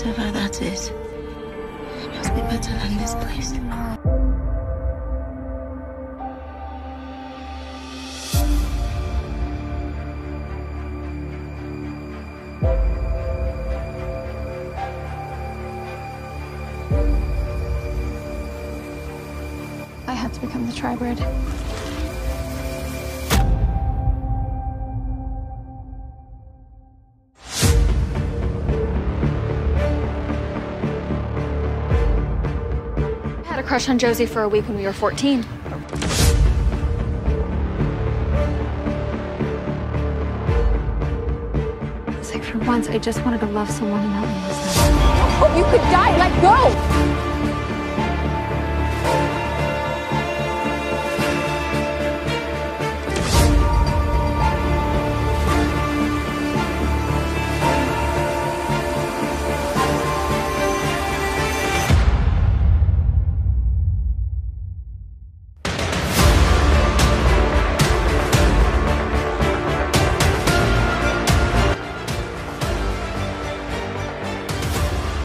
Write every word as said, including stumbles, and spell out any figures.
Whatever that is, it must be better than this place. I had to become the tribrid. I had a crush on Josie for a week when we were fourteen. It's like for once, I just wanted to love someone and not lose them. Oh, you could die. Let go.